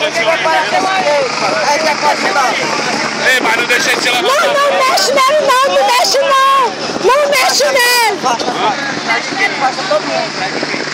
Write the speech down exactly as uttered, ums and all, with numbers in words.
Ei, mas não deixa de se levantar. Não, não mexe nele não, não mexe não. Não mexe nele.